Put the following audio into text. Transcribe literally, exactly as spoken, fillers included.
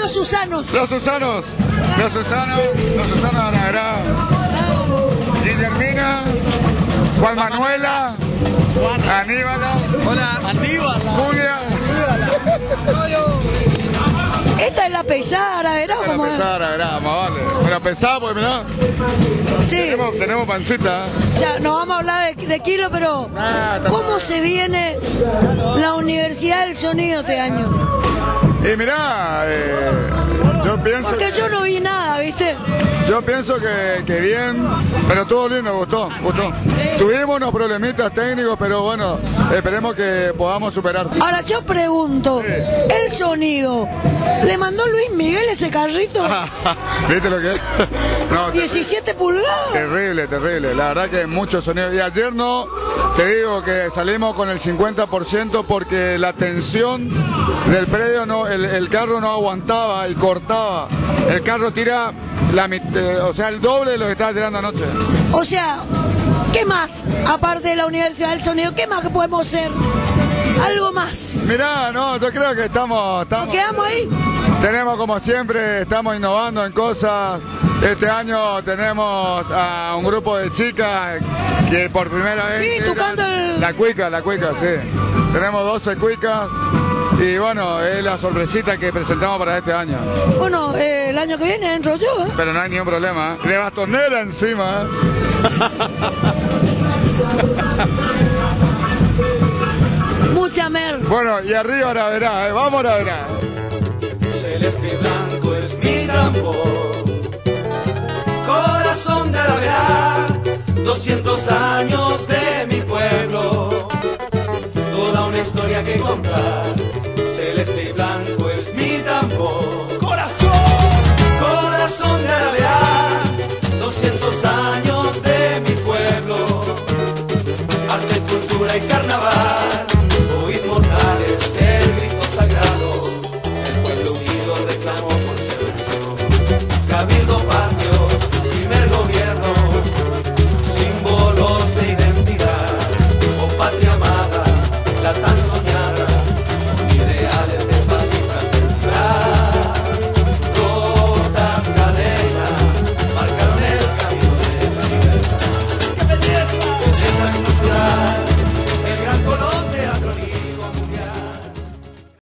Los Susanos. Los Susanos. Los Susanos. Los Susanos de la verdad. Guillermina. Juan Manuela. Aníbala. Hola. Aníbala. Julia. Esta es la pesada, ¿verdad? La ¿Cómo es? pesada, ¿verdad? Más vale. Pero pesada, pues mirá. Sí. Tenemos, tenemos pancita. Ya, no vamos a hablar de, de kilo, pero Ah, ¿cómo se viene la Universidad del Sonido este año? Y mirá, eh, yo pienso... Porque yo no vi nada, ¿viste? Yo pienso que, que bien, pero todo lindo, gustó, gustó. Tuvimos unos problemitas técnicos, pero bueno, esperemos que podamos superar. Ahora yo pregunto, el sonido, ¿le mandó Luis Miguel ese carrito? ¿Viste lo que es? No, diecisiete pulgadas. terrible, terrible. La verdad que mucho sonido. Y ayer no, te digo que salimos con el cincuenta por ciento porque la tensión del predio, no, el, el carro no aguantaba y cortaba. El carro tira, la, eh, o sea, el doble de lo que estaba tirando anoche. O sea, ¿qué más? Aparte de la Universidad del Sonido, ¿qué más que podemos hacer? Algo más. Mirá, no, yo creo que estamos... estamos ¿Nos quedamos ahí? Tenemos como siempre, estamos innovando en cosas. Este año tenemos a un grupo de chicas que por primera vez... Sí, tocando el... La cuica, la cuica, sí. Tenemos doce cuicas y bueno, es la sorpresita que presentamos para este año. Bueno, eh, el año que viene entro yo, ¿eh? Pero no hay ningún problema, ¿eh? De bastonera encima. Mucha mer. Bueno, y arriba ahora verá, ¿eh? Vamos ahora verá. Celeste y blanco es mi tambor, corazón de la verdad, doscientos años de mi pueblo, toda una historia que contar. Celeste y blanco es mi tambor.